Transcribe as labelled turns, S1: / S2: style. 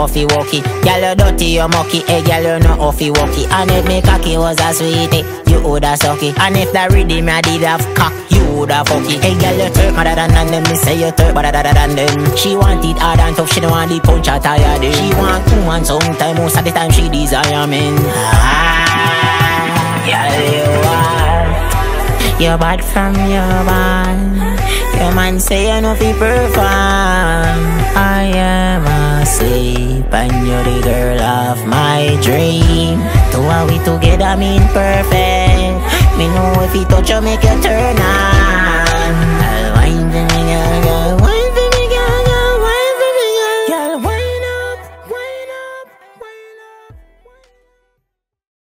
S1: offy walkie. Girl, you dirty, you mucky. Hey, girl, you know offy walkie. And if me cocky was a sweetie, you woulda suck it. And if the rhythm I did have cock, you woulda fuck it. Hey, girl, you turk madder than them. Me say you turk madder than them. She want it hard and tough. She don't want the punch or tire them. She want woman sometime. Most of the time she desire men. Girl, you are. You're bad from your band. Your man say you know fi perform. I am asleep and you're the girl of my dream. Two are we together mean perfect. Me know if you touch you make you turn on.